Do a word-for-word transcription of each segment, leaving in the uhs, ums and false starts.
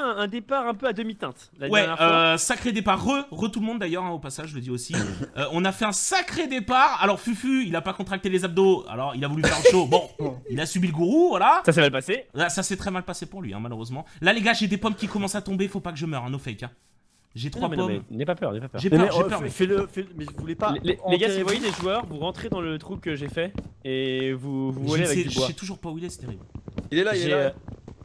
un, un départ un peu à demi-teinte. Ouais, euh, sacré départ. Re, re tout le monde d'ailleurs, hein, au passage, je le dis aussi. euh, on a fait un sacré départ. Alors Fufu, il a pas contracté les abdos. Alors il a voulu faire le show. Bon, il a subi le gourou, voilà. Ça s'est mal passé. Là, ça s'est très mal passé pour lui, hein, malheureusement. Là, les gars, j'ai des pommes qui commencent à tomber. Faut pas que je meure, hein, no fake. Hein. J'ai trois non, pommes. non, n'aie pas peur, n'aie pas peur. J'ai peur, mais, j'ai oh, peur. Mais... Fais-le, fais mais vous voulez pas. Les, les, les gars, si vous voyez les joueurs, vous rentrez dans le trou que j'ai fait et vous, vous volez avec du bois. Je sais toujours pas où il est, c'est terrible. Il est là, il est là.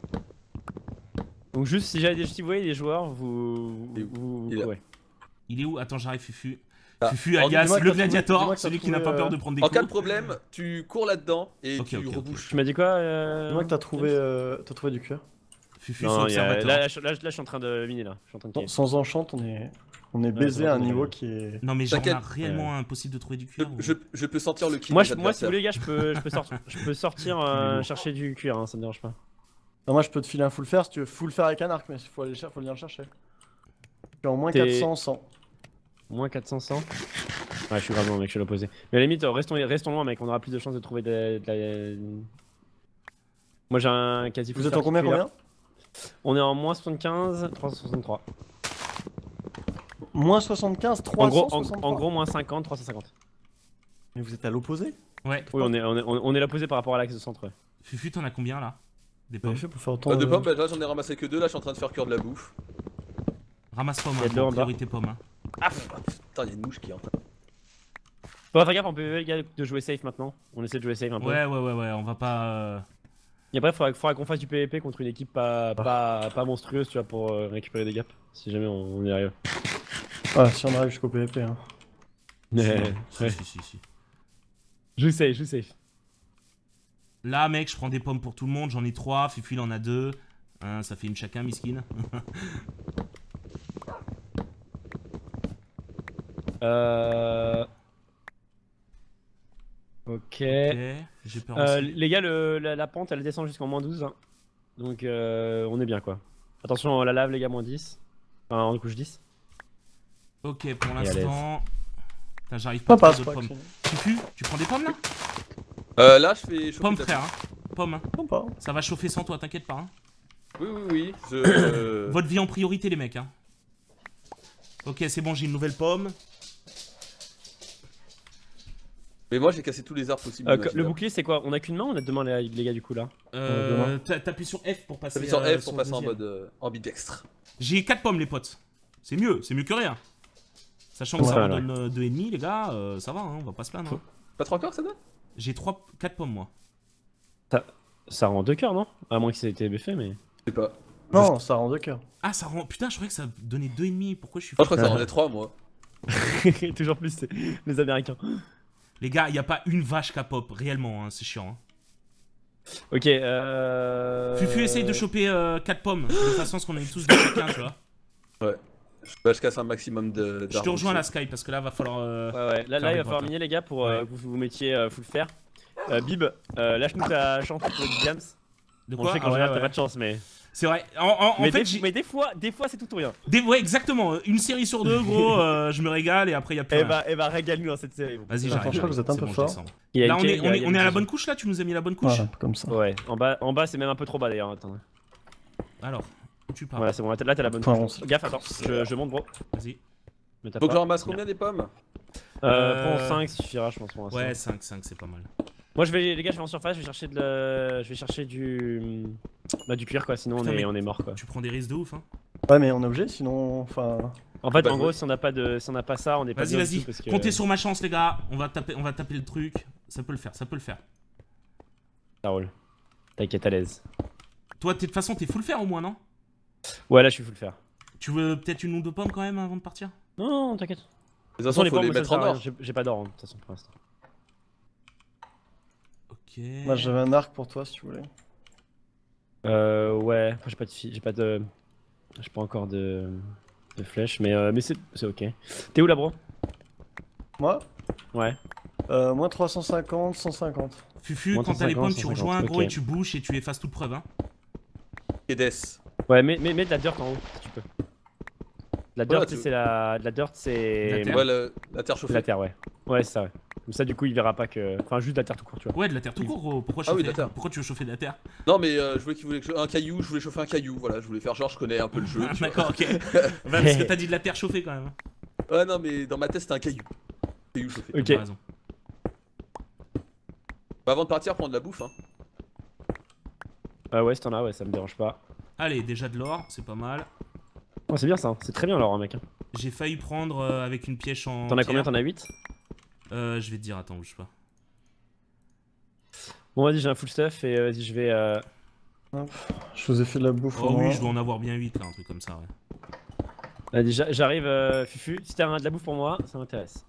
Donc juste si, si vous voyez les joueurs, vous... vous, vous il, est ouais. il est où? Attends, j'arrive Fufu. Ah. Fufu alias le gladiator, celui qui n'a pas euh... peur de prendre des en coups. En cas de problème, tu cours là-dedans et okay, tu okay, rebouches. Okay. Tu m'as dit quoi euh... Dis-moi que t'as trouvé, euh, t'as trouvé du cuir. Fufu non, sur a, là, là, là, là, là, je suis en train de miner là. Je suis en train de non, sans enchant, on est, on est baisé ouais, à un ouais, niveau ouais. qui est. Non mais genre on a ouais. réellement impossible de trouver du cuir. Je, je, je peux sentir le kill. Moi, je, moi si vous voulez les gars, je peux, je peux sortir, je peux sortir euh, chercher du cuir, hein, ça me dérange pas. Non, moi je peux te filer un full fer si tu veux full fer avec un arc, mais il faut, aller, faut venir le chercher. Je suis en moins quatre cents, cent. Moins quatre cents, cent. Ouais, je suis vraiment mec, je suis l'opposé. Mais à la limite, restons, restons loin, mec, on aura plus de chances de trouver de, de la. Moi j'ai un quasi full. Vous êtes en combien, combien? On est en moins soixante-quinze, trois cent soixante-trois. Moins soixante-quinze, trois cent soixante-trois. En gros, en, en gros, moins cinquante, trois cent cinquante. Mais vous êtes à l'opposé? Ouais. Oui, on est, on est, on est l'opposé par rapport à l'axe de centre. Ouais. Fufu, t'en as combien là? Des pommes. pommes pour faire autant euh, de de pommes, bah, là j'en ai ramassé que deux, là je suis en train de faire cuire de la bouffe. Ramasse pommes, hein, en priorité pommes. Hein. Ah putain, y'a une mouche qui est en train. Bon, fais gaffe, on peut les gars de jouer safe maintenant. On essaie de jouer safe un peu. Ouais, ouais, ouais, ouais, on va pas. Euh... Et après, faudra, faudra qu'on fasse du P V P contre une équipe pas, pas, pas monstrueuse, tu vois, pour euh, récupérer des gaps. Si jamais on, on y arrive. Ah, si on arrive jusqu'au P V P. Hein. Ouais, si, ouais. si, si, si. Joue safe, joue safe. Là, mec, je prends des pommes pour tout le monde. J'en ai trois. Fufu, il en a deux. Hein, ça fait une chacun, miskin. euh. Ok. okay. J'ai peur euh, aussi. Les gars, le, la, la pente elle descend jusqu'en moins douze. Hein. Donc euh, on est bien quoi. Attention, la lave, les gars, moins dix. Enfin, en couche dix. Ok, pour l'instant. J'arrive pas pas à à trouver de pommes. Fufu, tu prends des pommes là? Euh, là je fais chauffer. Pommes, frère. Hein. Pommes. Hein. Non, pas. Ça va chauffer sans toi, t'inquiète pas. Hein. Oui, oui, oui. Je... Votre vie en priorité, les mecs. Hein. Ok, c'est bon, j'ai une nouvelle pomme. Mais moi j'ai cassé tous les arbres possibles. Euh, le bouclier, c'est quoi? On a qu'une main ou on a deux mains, les, les gars, du coup là? Euh. T'appuies sur F pour passer. T'appuies sur euh, F pour passer en mode euh, ambidextre. J'ai quatre pommes, les potes. C'est mieux, c'est mieux que rien. Sachant que ouais, ça ouais, en donne euh, deux et demi, les gars, euh, ça va, hein, on va pas se plaindre. Hein. Pas trois corps ça donne? J'ai trois, quatre pommes, moi. Ça, ça rend deux cœurs, non? À moins que ça ait été buffé, mais. Je sais pas. Non, ça rend deux cœurs. Ah, ça rend. Putain, je croyais que ça donnait deux et demi. Pourquoi je suis. Moi je crois que ça rendait trois, moi. Toujours plus, c'est les Américains. Les gars, il a pas une vache qu'à pop, réellement, hein, c'est chiant. Hein. Ok, euh. Fufu essaye de choper euh, quatre pommes, de toute façon, parce qu'on est tous de chacun, tu vois. Ouais. Bah, je casse un maximum de. Je te rejoins là, Sky, parce que là, va falloir. Euh, ouais, ouais, là, là il va falloir miner, les gars, pour euh, ouais. que vous vous mettiez euh, full fer. Euh, Bib, euh, lâche-nous ta chance pour le Diams. De Bon, quoi? je sais qu'en Ah, général, ouais, t'as ouais. pas de chance, mais. C'est vrai. En, en, mais, en fait, des, mais des fois, des fois c'est tout ou rien. Des... Ouais, exactement. Une série sur deux, gros, euh, je me régale et après, il y a plus Eh rien. bah, eh bah régale-nous dans cette série. Vas-y, Attends, j'arrive. je crois que vous êtes un peu bon, fort. Là, on est, on est, on est à la bonne couche, là? Tu nous as mis la bonne couche? Ouais, comme ça. Ouais, en bas, en bas c'est même un peu trop bas d'ailleurs. Attends. Alors, où tu pars? Voilà, c'est bon, là t'as la bonne Enfin, couche. Gaffe, attends, je, je monte, bro. Vas-y. Mais t'as Faut que pas. j'en ramasse combien des pommes? Euh, Euh, prends cinq, suffira, je pense. Pour Ouais, cinq, cinq, c'est pas mal. Moi, je vais, les gars, je vais en surface, je vais chercher de la... je vais chercher du. Bah, du cuir quoi, sinon Putain, on, est, mais on est mort quoi. Tu prends des risques de ouf, hein. Ouais, mais on est obligé, sinon. Enfin. En fait, Bah, en oui. gros, si on n'a pas, de... si on n'a pas ça, on est pas Vas-y, bien vas-y. du tout, parce que- Comptez sur ma chance, les gars. On va taper, on va taper le truc. Ça peut le faire, ça peut le faire. Ça roule. T'inquiète, à l'aise. Toi, de toute façon, t'es full fer au moins, non? Ouais, là, je suis full fer. Tu veux peut-être une ou deux pommes quand même avant de partir? Non, non, t'inquiète. De toute De toute façon, façon, faut pommes, les ça, ça mettre sert en à rien. or. J'ai- J'ai pas d'or, hein, de toute façon, pour l'instant. Ok. Moi, j'avais un arc pour toi si tu voulais. Euh, ouais, après, j'ai pas de fi- j'ai pas de. J'ai pas encore de. de flèches, mais, euh, mais c'est c'est ok. T'es où là, bro? Moi Ouais. euh, Moins trois cent cinquante, cent cinquante. Fufu, Moins quand t'as les pommes, tu cent cinquante, rejoins un gros ok. et tu bouges et tu effaces toute preuve, hein. Kedes. Ouais, mets, mets, mets de la dirt en haut, si tu peux. La Voilà, dirt, tu- c'est la. de La dirt, c'est. La terre. Ouais, le- la terre chauffée. La terre, ouais. Ouais, c'est ça, ouais. Comme ça, du coup, il verra pas que. Enfin, juste de la terre tout court, tu vois. Ouais, de la terre tout court, gros. Pourquoi Ah oui, chauffer de la terre. Pourquoi tu veux chauffer de la terre? Non, mais euh, je voulais qu'il voulait que je- un caillou, je voulais chauffer un caillou, voilà, je voulais faire genre, je connais un peu le jeu. Ah, tu vois. d'accord, ok. Bah, parce que t'as dit de la terre chauffée quand même. Ouais, non, mais dans ma tête, c'était un caillou. Caillou chauffé. Ok. T'as raison. Bah, avant de partir, prendre de la bouffe, hein. Ah ouais, si t'en as, ouais, ça me dérange pas. Allez, déjà de l'or, c'est pas mal. Oh, c'est bien ça, c'est très bien alors, mec. Hein. J'ai failli prendre euh, avec une pièce en. T'en as combien? pierre. T'en as huit? Euh, je vais te dire, attends, bouge pas. Bon, vas-y, j'ai un full stuff et euh, vas-y, je vais. Euh... Je vous ai fait de la bouffe. Oh au oui, moins. je dois en avoir bien huit là, un truc comme ça, ouais. Vas-y, j'a- j'arrive, euh, Fufu. Si t'as un- de la bouffe pour moi, ça m'intéresse.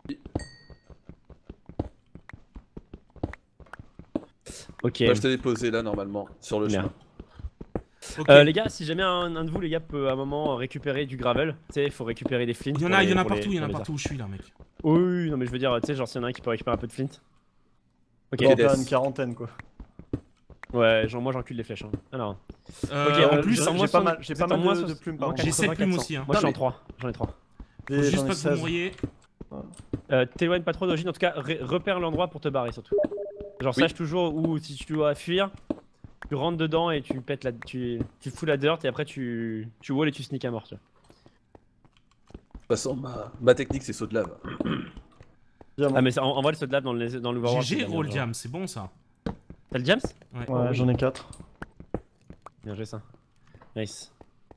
Ok. Bah, je t'ai déposé là, normalement, sur le Merde. chemin. Ok. Euh, les gars, si jamais un, un de vous, les gars, peut à un moment récupérer du gravel, tu sais, il faut récupérer des flints. Il y en pour a, les- il y en a pour les- partout, il y en a pour les partout où je suis là, mec. arcs. Oui, oui, non, mais je veux dire, tu sais, genre, s'il y en a un qui peut récupérer un peu de flint. Ok, On va en Des- faire une quarantaine quoi. ouais, genre, moi j'encule les flèches. Hein. Alors, Euh, ok, en Euh, plus, j'ai- en moins j'ai pas soixante- mal, j'ai vous pas êtes en mal moins de, de soixante- plumes par moins contre. J'ai sept quatre-vingts, plumes quatre cents. aussi, hein. Moi j'en ai Non, mais- trois. J'en ai trois. Faut Et juste j'en ai pas que vous seize. mouriez. Euh, T'éloignes pas trop d'origine, en tout cas, ré- repère l'endroit pour te barrer surtout. Genre, Oui. sache toujours où, si tu dois fuir, tu rentres dedans et tu pètes la. Tu, tu fous la dirt et après tu. Tu wall et tu sneak à mort, tu vois. De toute façon, ma, ma technique, c'est saut de lave. Diamant. Ah, mais ça- en, en vrai, le saut de lave dans le dans l'Overworld. G G, c'est bien, roll genre. jam, c'est bon ça. T'as le jams? Ouais. Ouais, j'en ai quatre. Bien joué ça. Nice.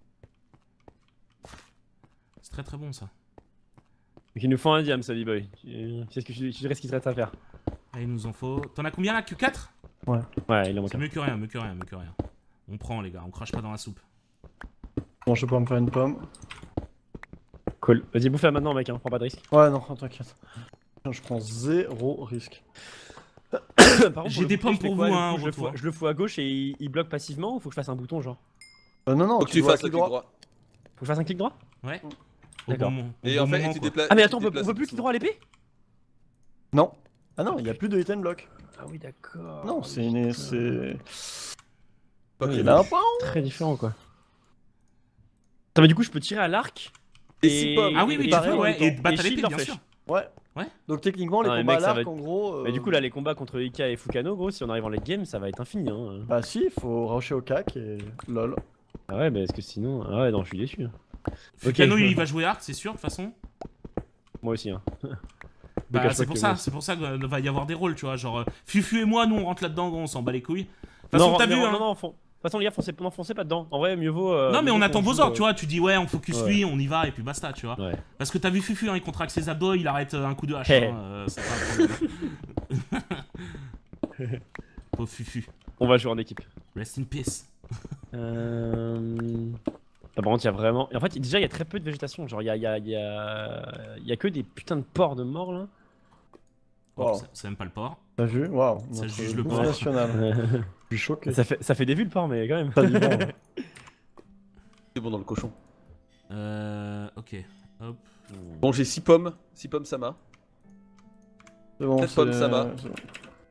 C'est très très bon ça. Donc il nous faut un diam, ça, B-Boy. Tu tu sais ce que tu, tu dirais ce qu'il te reste à faire. Là, il nous en faut. T'en as combien là? Que quatre? Ouais, il en manque C'est un. mieux que rien, mieux que rien, mieux que rien. On prend les gars, on crache pas dans la soupe. Bon, je vais pouvoir me faire une pomme. Cool. Vas-y, bouffe-la maintenant, mec, hein. Prends pas de risque. Ouais, non, t'inquiète. Je prends zéro risque. Par contre, J'ai le des bouclier, pommes je fais pour quoi, vous, du hein, coup, au je, le fous, retour. je le fous à gauche et il, il bloque passivement ou faut que je fasse un bouton, genre? Euh, non, non, Faut que tu dois fasses le clic clic droit. Faut que je fasse un clic droit? Ouais. Au D'accord. bon mo- au Et bon en fait, moment, et tu quoi. déplaces. Ah, mais tu attends, on peut, on déplaces peut plus clic droit à l'épée? Non. Ah non, il y a plus de hit and block. Ah oui, d'accord. Non, c'est une. C'est. Pas que Il les a un vaches. point. très différent, quoi. Attends, mais du coup, je peux tirer à l'arc. Et six pommes. Ah oui, oui, et tu pareil, peux, en ouais. même Et temps. battre Et à l'épée, shield en bien flèche. sûr. Ouais. Ouais. Donc techniquement, les Non, mais combats mec, à ça va l'arc, être- en gros. euh, Mais du coup, là, les combats contre Ika et Fukano, gros, si on arrive en late game, ça va être infini, hein. Bah si, faut rusher au cac et. lol. Ah ouais, mais est-ce que sinon. Ah ouais, non, je suis déçu. hein. Fukano, Ok. il va jouer arc, c'est sûr, de toute façon. Moi aussi, hein. Bah, cache c'est pas pour que ça, moi c'est pour ça qu'il va y avoir des rôles, tu vois. Genre, euh, Fufu et moi, nous, on rentre là-dedans, gros, on s'en bat les couilles. De toute façon, Non, t'as mais vu, non, hein. non, non, fon- de toute façon, les gars, foncez, non, foncez pas dedans. En vrai, mieux vaut. euh, Non, mais mieux on vaut attend qu'on vos joue, ordres, euh, tu vois. Tu dis, ouais, on focus Ouais. lui, on y va, et puis basta, tu vois. Ouais. Parce que t'as vu Fufu, hein, il contracte ses abdos, il arrête euh, un coup de hache. Hey. Hein, euh, c'est pas un problème. Pauvre Fufu. On va jouer en équipe. Rest in peace. Euh... Ah, par contre, il y a vraiment. En fait, déjà, il y a très peu de végétation. Genre, il y a, il y, a, il y, a... il y a que des putains de porcs de morts là. Oh, Wow. ça- C'est même pas le port. T'as vu? Waouh. Ça notre juge le bouffe porc. nationale. Je suis choqué. ça, fait, ça fait des vues le porc, mais quand même. Ça dit bon, ouais. C'est bon dans le cochon. Euh. Ok. Hop. Bon, j'ai six pommes. six pommes, ça m'a. C'est bon, Quatre c'est. pommes, ça va. c'est bon.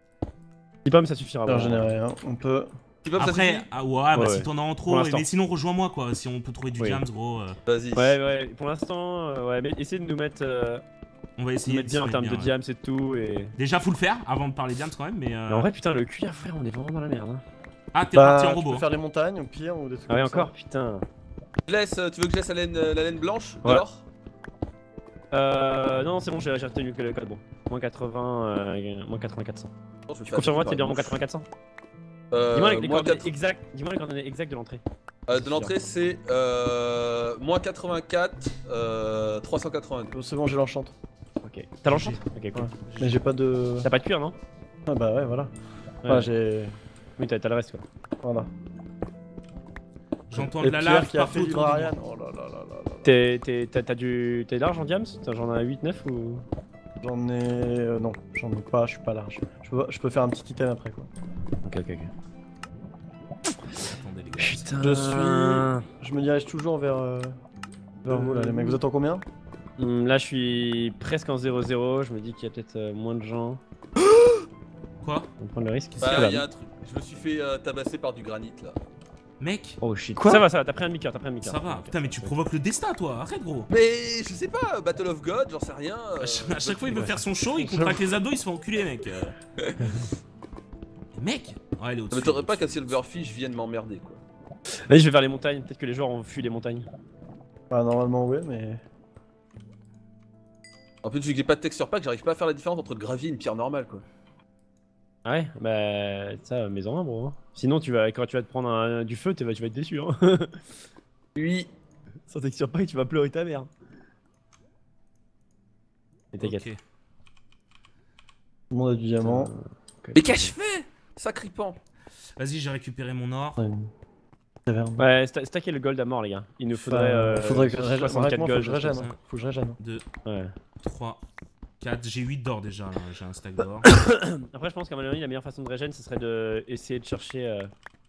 dix pommes, ça suffira. Bien bon. généré, hein. On peut. six pommes, ça Après, suffit ah ouais, bah Ouais, si ouais. t'en as en Pour trop, l'instant. mais sinon rejoins-moi quoi, si on peut trouver du Oui. jams gros, euh, Vas-y. Ouais, ouais, pour l'instant, euh, ouais, mais essayez de nous mettre, euh, on va nous essayer mettre bien en de termes de bien, ouais. diams et tout. Et... Déjà faut le faire avant de parler jams quand même, mais, euh... Mais en vrai, putain, le cuir, frère, on est vraiment dans la merde. Hein. Ah t'es Bah, parti en tu robot. peux hein. faire les montagnes au pire ou des trucs Ah ouais, comme ça. encore, putain. Je laisse, euh, tu veux que je laisse la laine, euh, la laine blanche de Ouais. l'or Euh, non, c'est bon, j'ai j'ai retenu que le code bon. Moins quatre-vingts, euh, moins quatre-vingts quatre cents. Non, je vais Tu faire confirmes-moi des que t'es bien en trucs quatre-vingts quatre cents? Euh, Dis-moi les, les moins coordonnées quatre- exactes, dis-moi les coordonnées exactes de l'entrée. euh, de l'entrée, c'est euh, moins quatre-vingt-quatre, euh, trois cent quatre-vingt-deux. Oh, c'est bon, j'ai l'enchant. Ok. T'as l'enchant? Ok, cool. Ouais. Mais j'ai pas de. T'as pas de cuir, non? Ah bah ouais, voilà. Ouais. Ouais, j'ai. Oui, t'as t'as le reste quoi. Voilà. J'entends Et de la Pierre lave qui a partout fait autour vivre de moi. Ariane. Oh là là là là là. T'es t'es- t'as t'as du. T'es large en diams? T'as- J'en ai huit neuf ou. J'en ai. euh, non, j'en ai pas, je suis pas large. Je peux, je peux faire un petit item après quoi. Ok, ok, ok. Attendez les gars. Putain. Je suis. Je me dirige toujours vers. euh, vers vous là, les mecs. Vous êtes en combien? Hum, Là, je suis presque en zéro zéro. Je me dis qu'il y a peut-être euh, moins de gens. Quoi? On prend le risque. Bah, Voilà. y a un truc. Je me suis fait euh, tabasser par du granit là. Mec, Oh shit. Quoi? Ça va, ça va, t'as pris un demi-cœur, t'as pris un demi-cœur. ça va. Putain, mais tu provoques le destin, toi. Arrête, gros. Mais je sais pas, Battle of God, j'en sais rien. euh, À chaque, à chaque fois, il veut ouais. faire son show, il contracte les abdos, il se fait enculer, mec. Euh. Mec Ouais, elle est Ça au-dessus. m'étonnerait pas qu'un Silverfish vienne m'emmerder quoi. Vas-y, je vais vers les montagnes. Peut-être que les joueurs ont fui les montagnes. Bah, normalement, ouais, mais. En plus, vu que j'ai pas de texture pack, j'arrive pas à faire la différence entre le gravier et une pierre normale quoi. Ah ouais, bah ça, maison un, bro. Sinon, tu vas, quand tu vas te prendre un- du feu, tu vas, tu vas être déçu. Hein. Oui. Sans texture pack, tu vas pleurer ta mère. Mais t'inquiète. Ok. Tout le monde a du diamant. Mais qu'ai-je fait Sacripant. Vas-y, j'ai récupéré mon or. Ouais, une taverne. Ouais, sta- stacker le gold à mort, les gars. Il nous faudrait, Enfin, euh, faudrait que je régène. soixante-quatre Honnêtement, faut que gold. je régène. ça. hein. Faut que je régène. deux, Ouais. trois, quatre. J'ai huit d'or déjà, là. J'ai un stack d'or. Après, je pense qu'à mon avis, la meilleure façon de régène, ce serait de essayer de chercher. euh,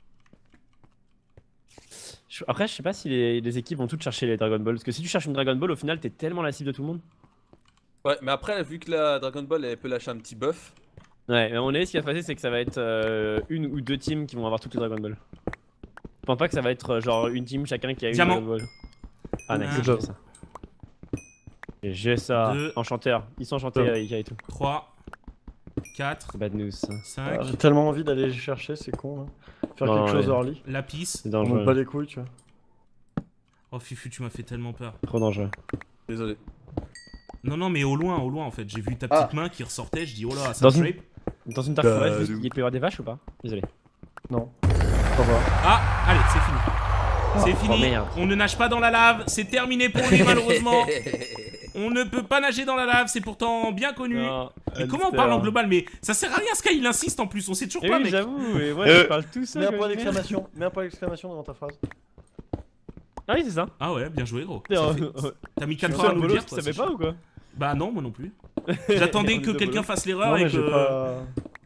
je- Après, je sais pas si les, les équipes vont toutes chercher les Dragon Ball. Parce que si tu cherches une Dragon Ball, au final, t'es tellement la cible de tout le monde. Ouais, mais après, vu que la Dragon Ball elle peut lâcher un petit buff. Ouais, mais à mon avis, ce qui va se passer, c'est que ça va être euh, une ou deux teams qui vont avoir toutes les Dragon Ball. Je pense pas que ça va être euh, genre une team chacun qui a une Diamant. Dragon Ball. Ah, nice, Un. j'ai ça. Et J'ai ça. Deux. Enchanteur. Ils sont enchantés, Deux. euh, Ika et tout. trois, quatre, C'est bad news. ça. cinq. Ah, J'ai tellement envie d'aller les chercher, c'est con. Hein. Faire Non, quelque chose ouais. early. Lapis. C'est On me dangereux. bat les couilles, tu vois. Oh, Fufu, tu m'as fait tellement peur. Trop dangereux. Désolé. Non, non, mais au loin, au loin en fait. J'ai vu ta Ah. petite main qui ressortait. Je dis, oh là, ça Dans me une- trape. Dans une dark forest, Bah, juste, de- il peut y avoir des vaches ou pas? Désolé. Non. Au revoir. Ah, allez, c'est fini. C'est Oh, fini. merde. On ne nage pas dans la lave. C'est terminé pour lui, malheureusement. On ne peut pas nager dans la lave. C'est pourtant bien connu. Mais comment on parle en global? Mais ça sert à rien, Sky, il insiste en plus. On sait toujours Eh pas, oui, mec. j'avoue, et ouais, Euh, je parle tout seul. Mets un comme point une merde. d'exclamation. Mets un point d'exclamation devant ta phrase. Ah oui, c'est ça. Ah ouais, bien joué, gros. C'est Ça un- fait- T'as mis Tu quatre fais heures à un nous le bolos dire, qui toi, savait c'est pas chaud. ou quoi? Bah non, moi non plus. J'attendais On que est de quelqu'un bolos. fasse l'erreur Non, et mais j'ai que. pas.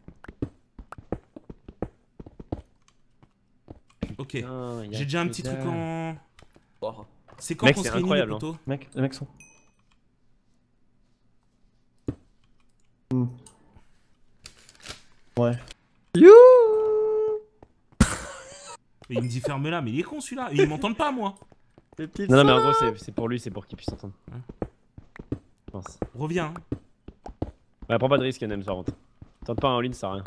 Ok. Putain, y a J'ai déjà un que petit dalle. truc en. Oh. C'est quand Mec, qu'on c'est se réunit, les incroyable, hein. potos? Mec, les mecs sont. Hmm. Ouais. You. Mais il me dit ferme là, mais il est con celui-là. Ils m'entendent pas, moi. Les petites Non, non, mais en salades. gros, c'est- c'est pour lui, c'est pour qu'il puisse entendre. Hein. Je pense. Reviens. hein. Ouais, prends pas de risque, N M, ça rentre. Tente pas en ligne, ça sert à rien.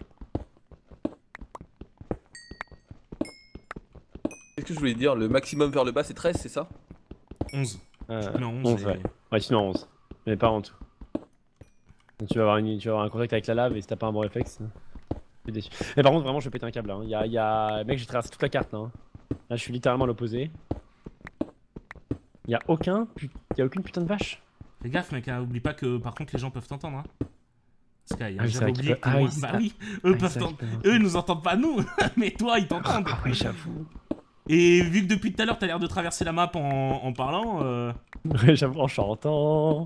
Qu'est-ce que je voulais dire? Le maximum vers le bas c'est treize, c'est ça? onze. Euh, Non, onze. onze, et- ouais. Ouais, tu mets en onze. Mais pas en tout. Donc tu vas avoir, une, tu vas avoir un contact avec la lave et si t'as pas un bon réflexe, je suis déçu. Mais par contre, vraiment, je vais péter un câble là. Hein. Y a, y a... Mec, j'ai traversé toute la carte là. Hein. Là, je suis littéralement à l'opposé. Y a aucun, pu- y a aucune putain de vache. Fais gaffe, mec, hein, oublie pas que par contre les gens peuvent t'entendre. Hein. Sky, hein, Ah oui, c'est j'avais vrai qu'ils oublié peuvent- que ah moi- oui, c'est- Bah oui, eux Ah, peuvent c'est vrai t'entendre. qu'ils peuvent- Eux ils nous entendent pas nous, mais toi ils t'entendent. Ah oui, j'avoue. Et vu que depuis tout à l'heure t'as l'air de traverser la map en, en parlant, euh, Ouais, j'avoue, en chantant.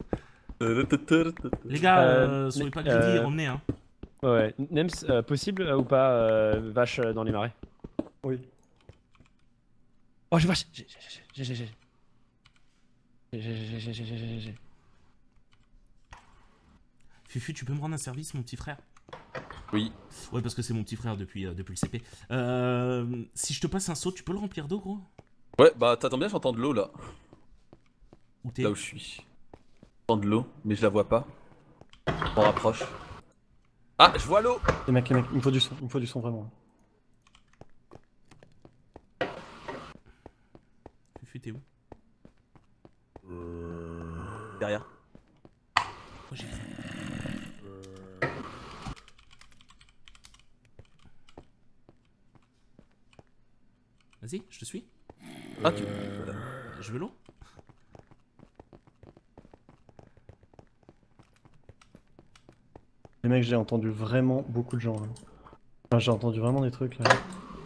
les gars, Euh, euh, soyez pas mais- greedy, euh, revenez. Hein. Ouais, ouais. Nems, euh, possible euh, ou pas euh, vache euh, dans les marais? Oui. Oh, j'ai vache. J'ai, j'ai, j'ai, j'ai, j'ai, j'ai, j'ai, j'ai, j'ai, j'ai, j'ai, j'ai. Fufu, tu peux me rendre un service, mon petit frère? Oui. Ouais, parce que c'est mon petit frère depuis, euh, depuis le C P. Euh, si je te passe un seau, tu peux le remplir d'eau, gros? Ouais, bah t'attends bien, j'entends de l'eau là. Où t'es? Là où je suis. J'entends de l'eau, mais je la vois pas. On rapproche. Ah, je vois l'eau! Les mecs, les mecs, il me faut du son, il me faut du son vraiment. Fufu, t'es où? Derrière. Oh, j'ai- Vas-y, je te suis. Ah, tu. Je veux l'eau. Les mecs, j'ai entendu vraiment beaucoup de gens. Là. Enfin, j'ai entendu vraiment des trucs là.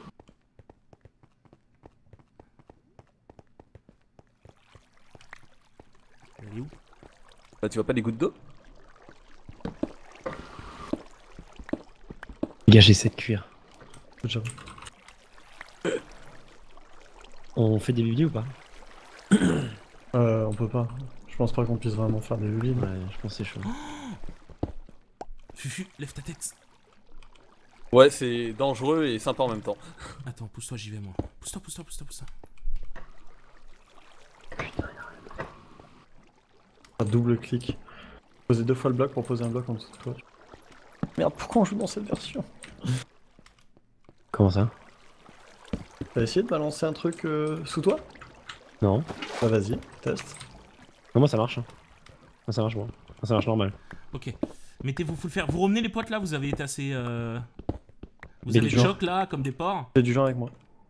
Elle est où? Bah, tu vois pas les gouttes d'eau? Les gars, j'essaie de cuire. Good job. On fait des biblis ou pas? Euh, on peut pas. Je pense pas qu'on puisse vraiment faire des lulines. Ouais, je pense que c'est chaud. Fufu, lève ta tête. Ouais, c'est dangereux et sympa en même temps. Attends, pousse-toi, j'y vais moi. Pousse-toi, pousse-toi, pousse-toi, pousse-toi. Un double clic. Poser deux fois le bloc pour poser un bloc en dessous de toi. Merde, pourquoi on joue dans cette version? Comment ça? T'as essayé de balancer un truc euh, sous toi? Non. Bah vas-y, teste. Non, moi ça marche. Hein. Moi ça marche bon. Moi ça marche normal. Ok. Mettez-vous full fer. Vous revenez les potes là, vous avez été assez... Euh... Vous Mais avez du le genre. choc là, comme des porcs. Fais du genre avec moi.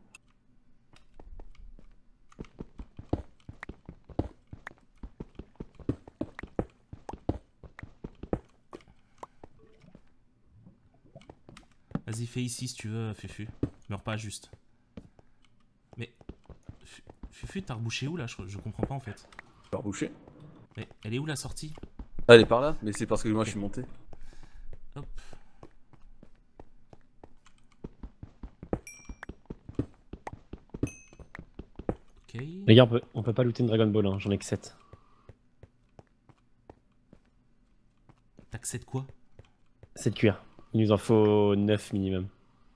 Vas-y, fais ici si tu veux, Fufu. Meurs pas juste. Mais... Fu- Fufu, t'as rebouché où là? je, je comprends pas en fait. Je vais reboucher. Mais elle est où la sortie? Ah, elle est par là, mais c'est parce que moi je suis monté. Hop. Ok. Les gars, on peut, on peut pas looter une Dragon Ball, hein. J'en ai que sept. T'acceptes quoi? sept cuir. Il nous en faut neuf minimum.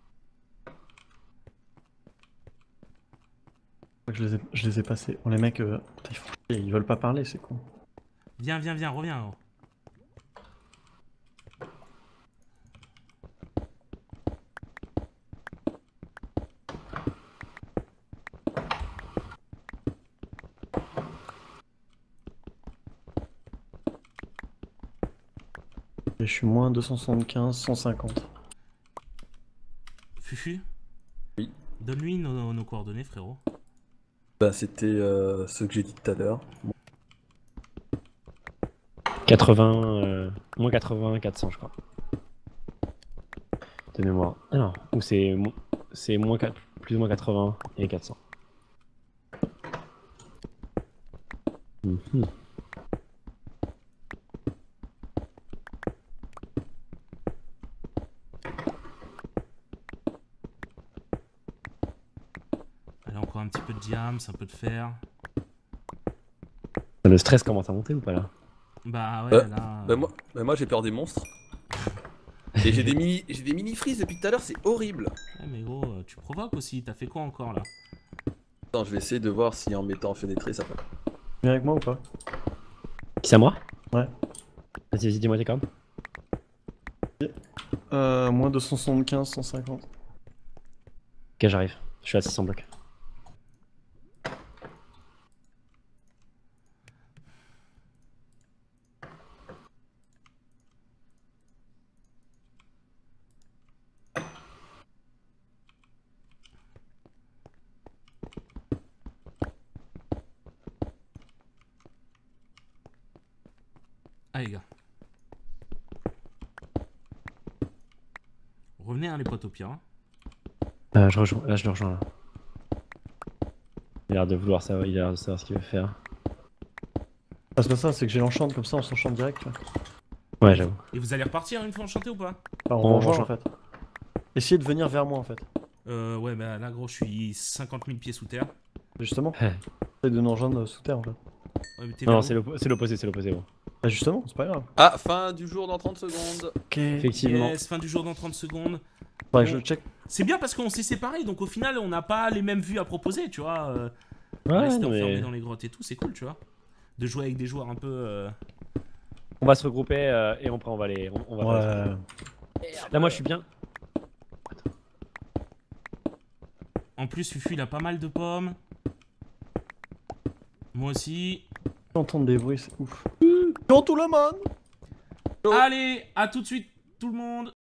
Je les ai, je les ai passés. Oh les mecs, euh, putain, ils, font chier, ils veulent pas parler, c'est con. Viens, viens, viens, reviens. Oh. Et je suis moins deux cent soixante-quinze, cent cinquante. Fufu? Oui. Donne-lui nos, nos coordonnées, frérot. Bah, c'était euh, ce que j'ai dit tout à l'heure. quatre-vingts, euh, moins quatre-vingts, quatre cents je crois. De mémoire. Ah non, ou c'est mo- c'est moins quatre- plus ou moins quatre-vingts et quatre cents. Mhm. Allez, encore un petit peu de diams, un peu de fer. Le stress commence à monter ou pas là? Bah ouais, Euh, là... Bah, moi, bah, moi j'ai peur des monstres. Et j'ai des mini j'ai des mini freeze depuis tout à l'heure, c'est horrible. Ouais, mais gros, euh, tu provoques aussi. T'as fait quoi encore là? Attends, je vais essayer de voir si en mettant fenêtré ça peut. Viens avec moi ou pas? Qui c'est à moi? Ouais. Vas-y, vas-y, dis-moi tes cordes. Euh, moins deux cent soixante-quinze, cent cinquante. Ok, j'arrive. Je suis à six cents blocs. Ah les gars. Revenez hein, les potes au pire. Hein. Euh, je rejoins, là je le rejoins là. Il a l'air de vouloir savoir, il a l'air de savoir ce qu'il veut faire. Ah, c'est pas ça, c'est que j'ai l'enchante, comme ça on s'enchante direct. Tu vois. Ouais, j'avoue. Et vous allez repartir une fois enchanté ou pas? Enfin, on, On rejoint rejoint. en fait. Essayez de venir vers moi en fait. Euh ouais bah là gros je suis cinquante mille pieds sous terre. Justement, Ouais. essayez de nous rejoindre sous terre en fait. Ouais, mais t'es Non, vers c'est où? l'oppo- c'est l'opposé, c'est l'opposé. Bon. Bah justement, c'est pas grave. Ah, fin du jour dans trente secondes. Ok. Effectivement. Yes, fin du jour dans trente secondes. Faudrait que je check. C'est bien parce qu'on s'est séparés, donc au final on n'a pas les mêmes vues à proposer, tu vois. Euh, Ouais, rester non, enfermé mais dans les grottes et tout, c'est cool, tu vois. De jouer avec des joueurs un peu... euh, on va se regrouper euh, et après on va les. On, on va faire Ouais. ça. Là, moi je suis bien. En plus, Fufu il a pas mal de pommes. Moi aussi. J'entends des bruits, c'est ouf. Dans tout le monde! Oh. Allez, à tout de suite tout le monde.